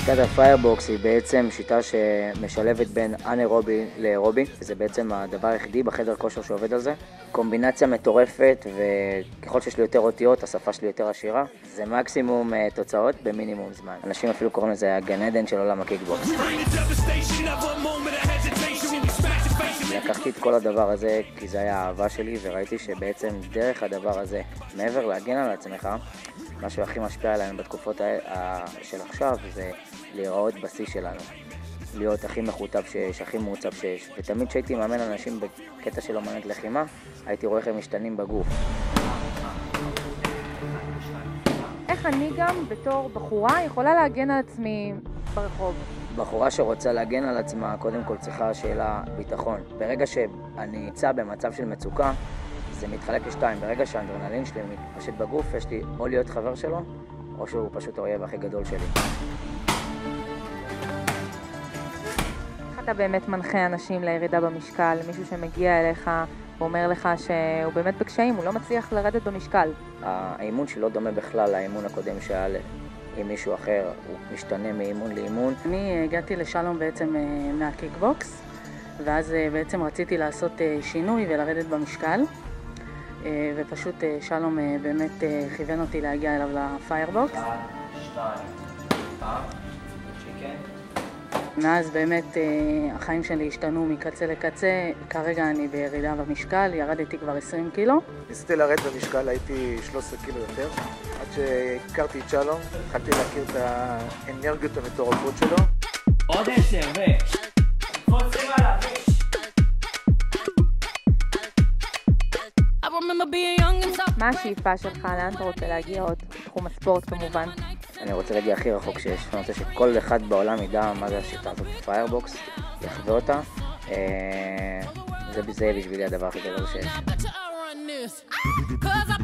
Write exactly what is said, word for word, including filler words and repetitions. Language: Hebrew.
שיטת הפיירבוקס היא בעצם שיטה שמשלבת בין אנאירובי לאירובי, וזה בעצם הדבר היחידי בחדר כושר שעובד על זה. קומבינציה מטורפת, וככל שיש לי יותר אותיות, השפה שלי יותר עשירה. זה מקסימום תוצאות במינימום זמן. אנשים אפילו קוראים לזה הגן עדן של עולם הקיקבוקס. לקחתי את כל הדבר הזה כי זה היה האהבה שלי, וראיתי שבעצם דרך הדבר הזה, מעבר להגן על עצמך, מה שהכי משפיע עלינו בתקופות של עכשיו זה להיראות בשיא שלנו. להיות הכי מחוטב שיש, הכי מעוצב שיש. ותמיד כשהייתי מאמן אנשים בקטע של אומנות לחימה, הייתי רואה איך הם משתנים בגוף. איך אני גם בתור בחורה יכולה להגן על עצמי ברחוב? בחורה שרוצה להגן על עצמה, קודם כל צריכה שאלה ביטחון. ברגע שאני נמצא במצב של מצוקה, זה מתחלק לשתיים. ברגע שהאדרנלין שלי מתפשט בגוף, יש לי או להיות חבר שלו, או שהוא פשוט האויב הכי גדול שלי. איך אתה באמת מנחה אנשים לירידה במשקל? מישהו שמגיע אליך ואומר לך שהוא באמת בקשיים, הוא לא מצליח לרדת במשקל. האימון שלי לא דומה בכלל לאימון הקודם שהיה עם מישהו אחר, הוא משתנה מאימון לאימון. אני הגעתי לשלום בעצם מהקיקבוקס, ואז בעצם רציתי לעשות שינוי ולרדת במשקל. ופשוט שלום באמת כיוון אותי להגיע אליו לפיירבוקס. אחד, שתיים, פעם, צ'יקן. מאז באמת החיים שלי השתנו מקצה לקצה. כרגע אני בירידה במשקל, ירדתי כבר עשרים קילו. ניסיתי לרדת במשקל, הייתי שלוש עשרה קילו יותר. עד שהכרתי את שלום, התחלתי להכיר את האנרגיות המטורפות שלו. עוד עשר ו... חוזרים עליו. מה השאיפה שלך? לאן אתה רוצה להגיע עוד? בתחום הספורט כמובן. אני רוצה להגיע הכי רחוק שיש. אני רוצה שכל אחד בעולם ידע מה זה השיטה הזאת פיירבוקס, יחווה אותה. זה בשבילי הדבר הכי גדול שיש.